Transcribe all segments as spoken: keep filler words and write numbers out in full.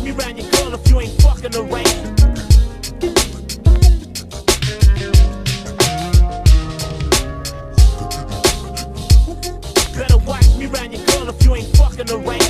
me round your girl if you ain't fucking her right. Better watch me round your girl if you ain't fucking her right.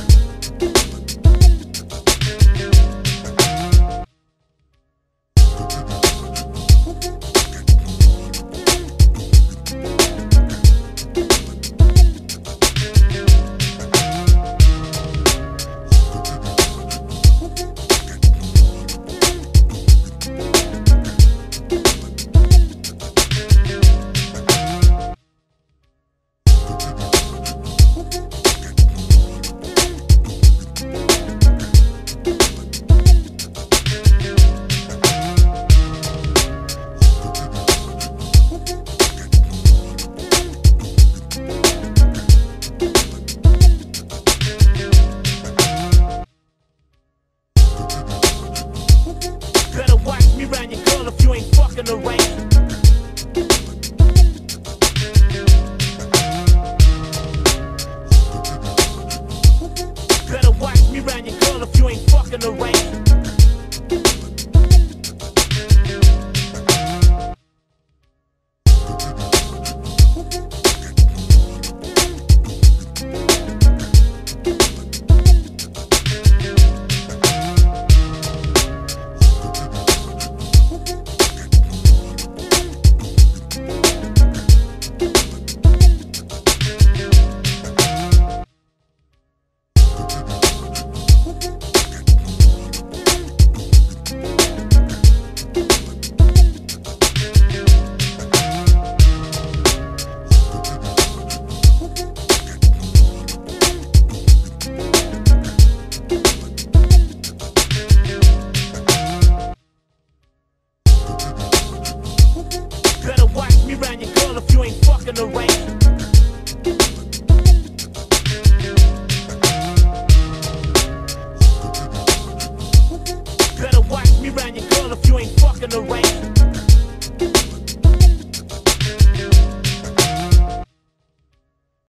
Better watch me round your girl if you ain't fucking her right. Better watch me round your girl if you ain't fucking her right. Better watch me round your girl if you ain't fucking her right.